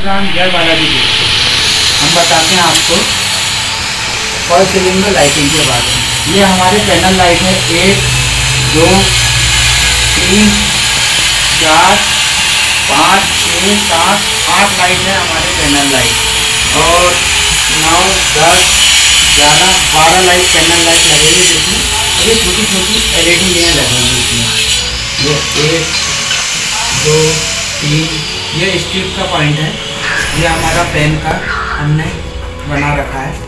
राम, जय बालाजी जी। हम बताते हैं आपको फॉल सीलिंग में लाइटिंग के बारे में। ये हमारे पैनल लाइट है 1 2 3 4 5 6 7 8 लाइट है हमारे पैनल लाइट, और 9 10 11 12 लाइट पैनल लाइट लगेगी जिसमें ये छोटी छोटी LED लेयर लगेंगी इसमें। ये 1 2 3 ये स्ट्रिप का पॉइंट है। ये हमारा फैन का हमने बना रखा है,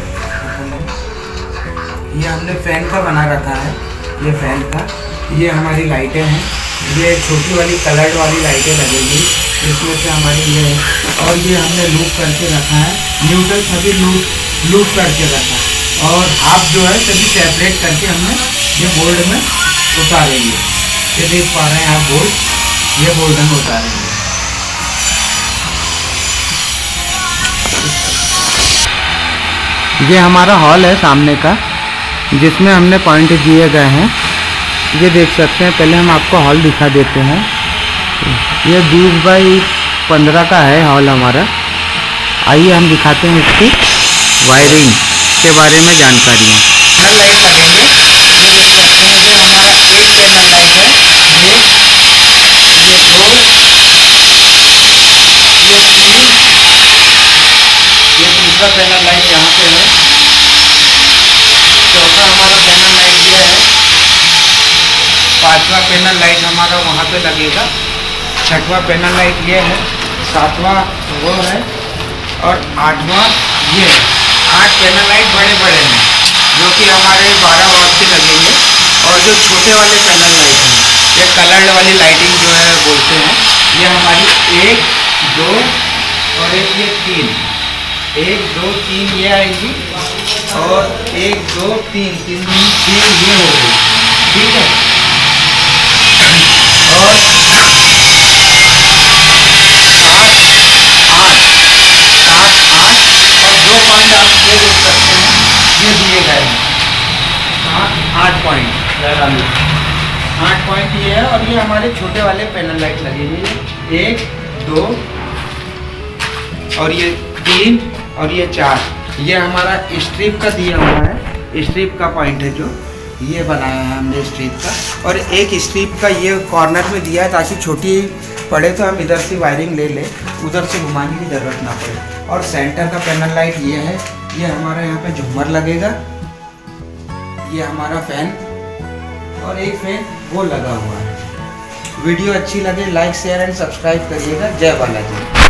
ये हमने फैन का बना रखा है। ये फैन का, ये हमारी लाइटें हैं। ये छोटी वाली कलर्ड वाली लाइटें लगेगी, इसमें से हमारी ये है। और ये हमने लूप करके रखा है, न्यूट्रल सभी लूप करके रखा है, और हाफ जो है सभी सेपरेट करके हमने ये बोर्ड में उतारेंगे। ये देख पा रहे हैं आप बोर्ड, ये बोर्ड में उतारेंगे। ये हमारा हॉल है सामने का, जिसमें हमने पॉइंट दिए गए हैं। ये देख सकते हैं। पहले हम आपको हॉल दिखा देते हैं। ये 20 बाई 15 का है हॉल हमारा। आइए हम दिखाते हैं इसकी वायरिंग के बारे में जानकारियाँ। पैनल लाइट लगेंगे, ये देख सकते हैं। ये हमारा एक पैनल लाइट है, ये 2, ये 3, ये दूसरा पैनल लाइट यहाँ पे है। चौथा हमारा पैनल लाइट ये है। पांचवा पैनल लाइट हमारा वहाँ पे लगेगा। छठवां पैनल लाइट ये है। सातवां वो है, और आठवां ये है। 8 पैनल लाइट बड़े बड़े हैं, जो कि हमारे 12 वाट के लगेंगे। और जो छोटे वाले पैनल लाइट हैं, ये कलर्ड वाली लाइटिंग जो है बोलते हैं, ये हमारी 1 2 और एक ये 3, 1 2 3 ये आएगी, और 1 2 3 3 6 ये हो गई। ठीक है। और 7 8 और 2 पॉइंट आप ये देख सकते हैं, ये दिए गए हैं 8 पॉइंट। 8 पॉइंट ये है, और ये हमारे छोटे वाले पैनल लाइट लगेंगे। 1 2 और ये 3 और ये 4। ये हमारा स्ट्रिप का दिया हुआ है, स्ट्रिप का पॉइंट है जो ये बनाया है हमने स्ट्रिप का। और एक स्ट्रिप का ये कॉर्नर में दिया है, ताकि छोटी पड़े तो हम इधर से वायरिंग ले लें, उधर से घुमाने की ज़रूरत ना पड़े। और सेंटर का पैनल लाइट ये है। ये हमारा यहाँ पे झूमर लगेगा। ये हमारा फैन, और एक फैन वो लगा हुआ है। वीडियो अच्छी लगे लाइक शेयर एंड सब्सक्राइब करिएगा। जय बालाजी।